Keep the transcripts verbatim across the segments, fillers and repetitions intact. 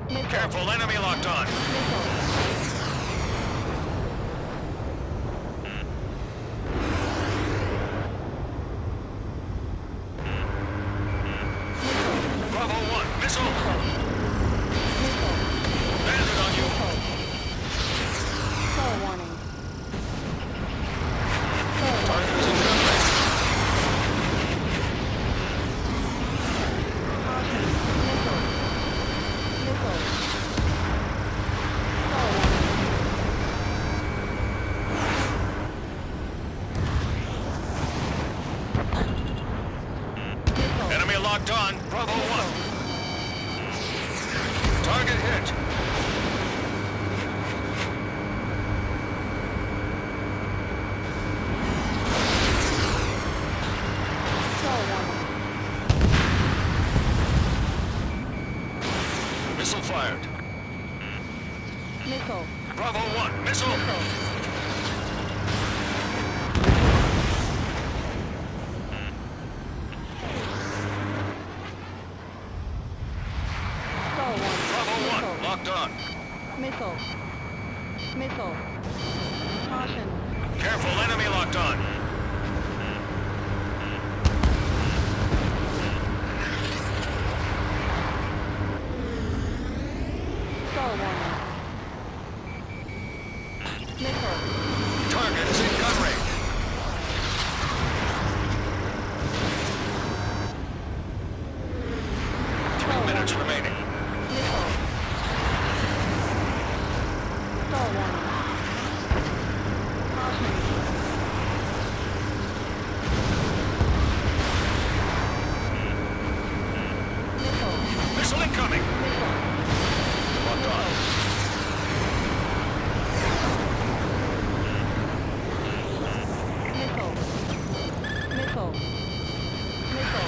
Missile. Careful, enemy locked on. Missile. Bravo one, missile. Missile. Landed on you. Missile. Foe warning. Foe warning. Target is in gun range. Caution. Missile. Missile. Foe warning. Missile. Enemy locked on. Bravo one. Target hit. Foe warning. Missile fired. Missile. Bravo one, missile. Missile. Foe warning. Bravo one, Missile. locked on. Missile. Missile. Caution. Careful, enemy locked on. Foe warning. Missile. Target is in gun range. Three minutes remaining. Missile. Foe warning. Caution. Missile. Missile incoming. Missile. Locked on. Missile. Missile. Missile.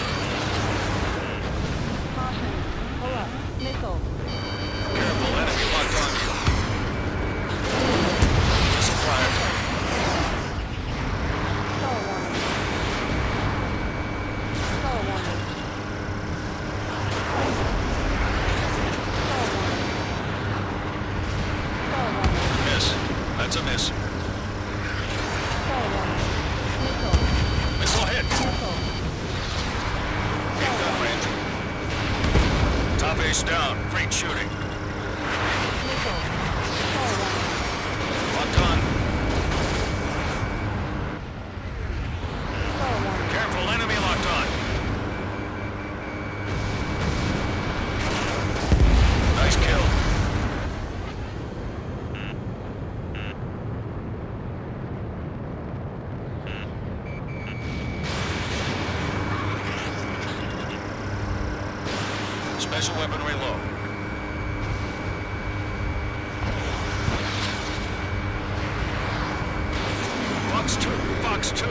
Caution. Pull up. Missile. Careful, enemy locked on you. Missile fired. Foe warning. Foe warning. Foe warning. Foe warning. Miss. That's a miss. Foe warning. Missile. Missile hit. Missile. In gun range. Top ace down. Great shooting. Missile. Foe warning. Locked on. Foe warning. Careful, enemy locked on. Nice kill. Special weaponry low. Fox two, Fox two.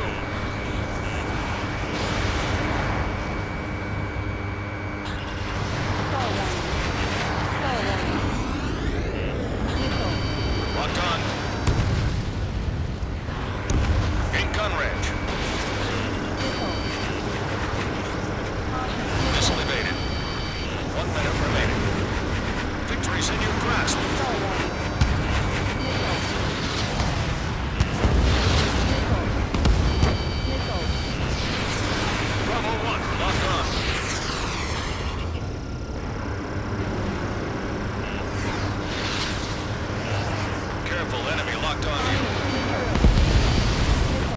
Foe warning. Foe warning. Missile. Locked on. In gun range. Missile. Caution. Missile evaded. One minute remaining. Victory's in your grasp. Foe warning. Missile. Missile. Missile. Bravo one, locked on. Careful, enemy locked on you.